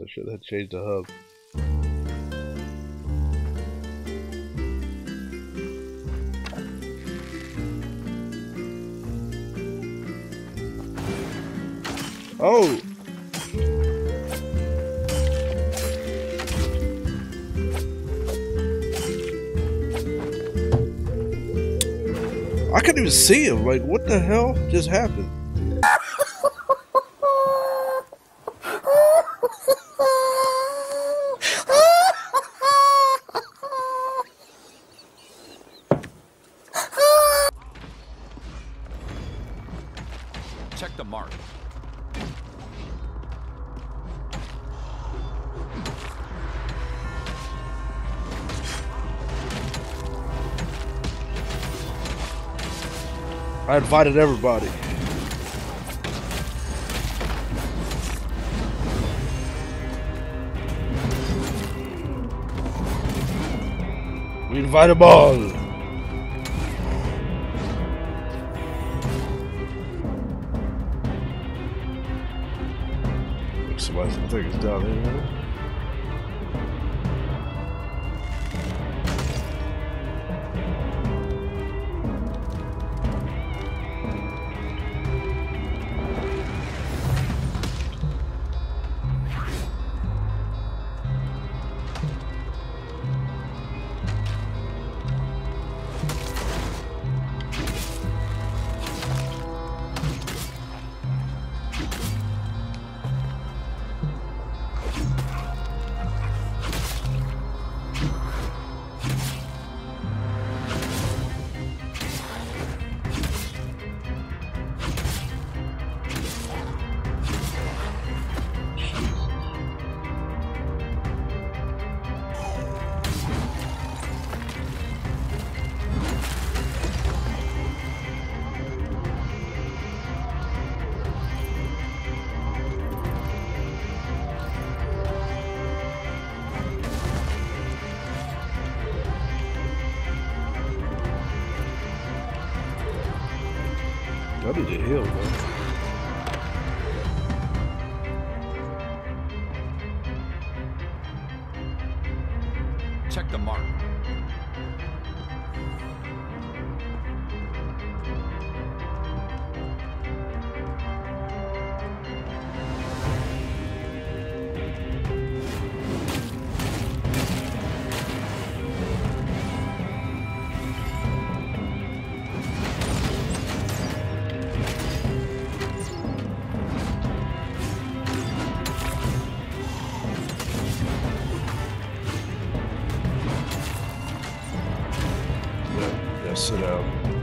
I should have changed the hub. Oh! I couldn't even see him. Like, what the hell just happened? Check the mark. I invited everybody. We invite them all. Somebody, I think it's down here. I need to heal, man. Check the mark. Sit down.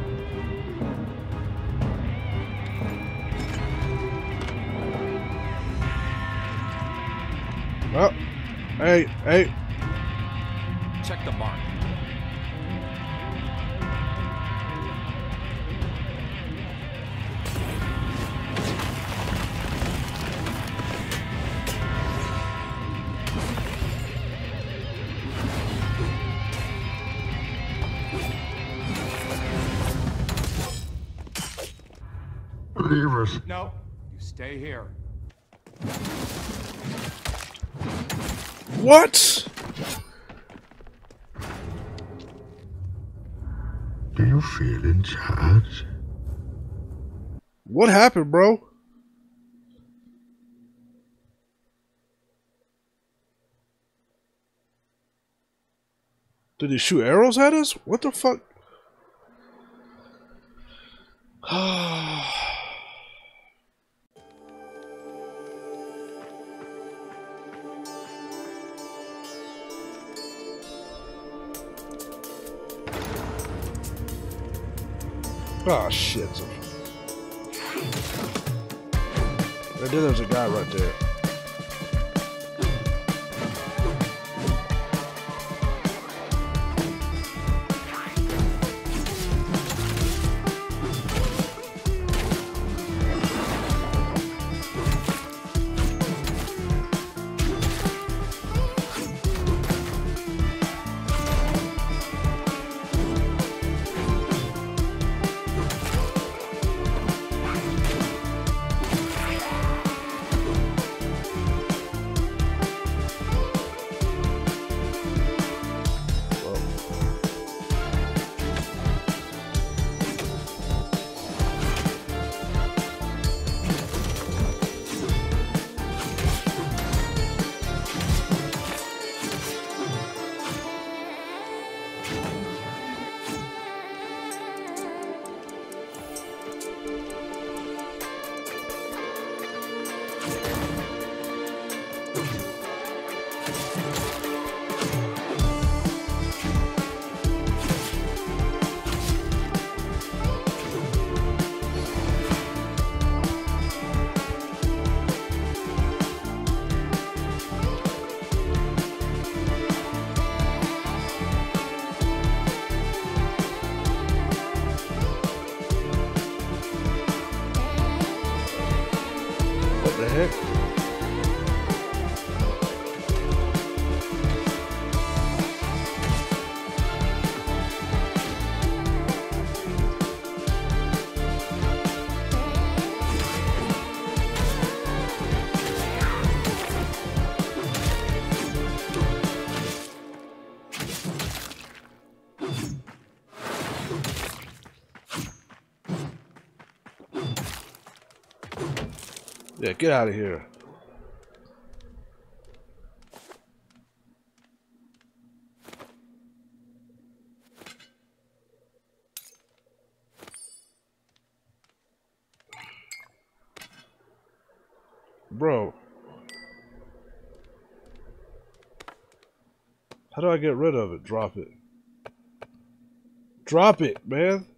Oh, hey, hey. Check the mark. Believers. No, you stay here. What? Do you feel in charge? What happened, bro? Did he shoot arrows at us? What the fuck? Oh shit. Right there, there's a guy right there. Yeah, get out of here. Bro. How do I get rid of it? Drop it. Drop it, man.